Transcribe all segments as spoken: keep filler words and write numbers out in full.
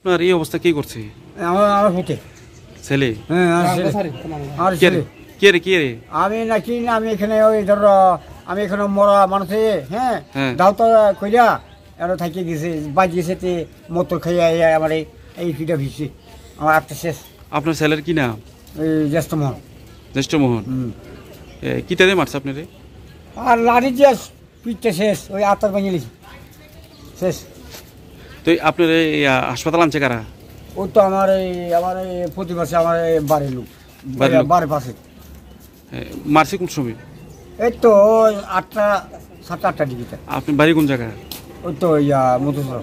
আপনার এই অবস্থা কি করছে? আমার আমার হতে ছেলে? হ্যাঁ আর কে রে কে রে কে রে? আমি নাকি আমি এখানে ওই ধর আমি এখানে মরা মানুষ হ্যাঁ হ্যাঁ। দাও তো কইরা এর থাকি গেছে বাজিয়েছে তে মোটর খাইয়া আমার এই এই ফিটা ভিজছে আমার একটা শেষ। আপনার ছেলের কি নাম? এই জ্যেষ্ঠ মোহন। জ্যেষ্ঠ মোহন। কিটা দিয়ে মারছে আপনারে? আর লাড়ি দিয়ে পিঠটা শেষ ওই আত্মার ভেঙে লিখি শেষ। তো আপনার এই হাসপাতাল আনছে কারা? ওই তো আমার এই আমার এই প্রতিবাসে আমার বাড়ির লোক বাড়ির পাশে। মারছে কোন সময়? এই তো আটটা সাতটা আটটা দিকে। আপনার বাড়ি কোন জায়গা? ওই তো ইয়া মধুসর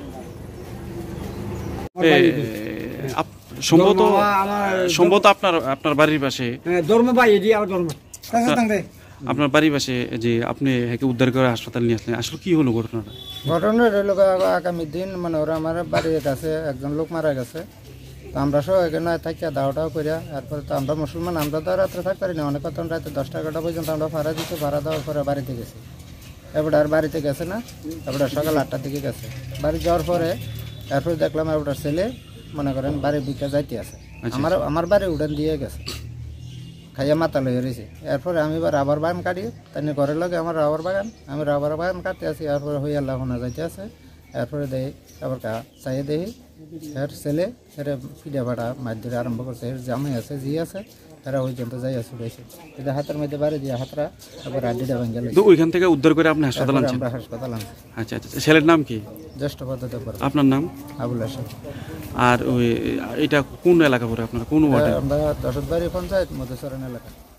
সম্ভবত সম্ভবত আপনার আপনার বাড়ির পাশে ধর্ম ভাই এটি আমার ধর্ম আপনার বাড়ির পাশে যে আপনি একে উদ্ধার করে হাসপাতাল নিয়ে আসলেন, আসলে কি হলো ঘটনাটা? ঘটনা রইল আগামী দিন মানে ওরা আমার বাড়ির কাছে একজন লোক মারা গেছে, তো আমরা সব এখানে থাকিয়া দাওয়াটাও করিয়া এরপরে তো আমরা মুসলমান আমরা তো রাত্রে থাকতে পারি না, অনেক কথা রাতে দশটা এগারোটা পর্যন্ত আমরা ভাড়া দিচ্ছি, ভাড়া দেওয়ার পরে বাড়িতে গেছি। এবারে আর বাড়িতে গেছে না, তারপরে সকাল আটটার দিকে গেছে। বাড়ি যাওয়ার পরে এরপরে দেখলাম এবার ছেলে মনে করেন বাড়ির বিকা যাইতে আছে, আমার আমার বাড়ি উড়ান দিয়ে গেছে, খাইয়া মাথা লইয়া রয়েছে। এরপরে আমি এবার রাবার বাগান কাটি, তাই ঘরের লগে আমার রাবার বাগান, আমি রাবার বাগান কাটতে আসি, এরপরে হইয়া লাভনা যাইতে আছে। এরপরে দেখি আবার কা চাইয়ে দেখি এর ছেলে এর পিঠা ভাড়া মাছ ধরে আরম্ভ করছে, এর জামাই আছে জি আছে, তারা ওই জন্য যাই আসে রয়েছে, যদি হাতের মধ্যে বাড়ি দিয়ে হাতরা আবার আড্ডিটা ভেঙে গেল। ওইখান থেকে উদ্ধার করে আপনি হাসপাতাল আনছেন? আমরা হাসপাতাল আনছি। আচ্ছা আচ্ছা। ছেলের নাম কি? জ্যেষ্ঠ পদ্ধতি। আপনার নাম? আবুল হাসান। আর ওই এটা কোন এলাকা পড়ে আপনার, কোন ওয়ার্ডে? আমরা দশরথবাড়ি পঞ্চায়েত মধুচরণ এলাকা।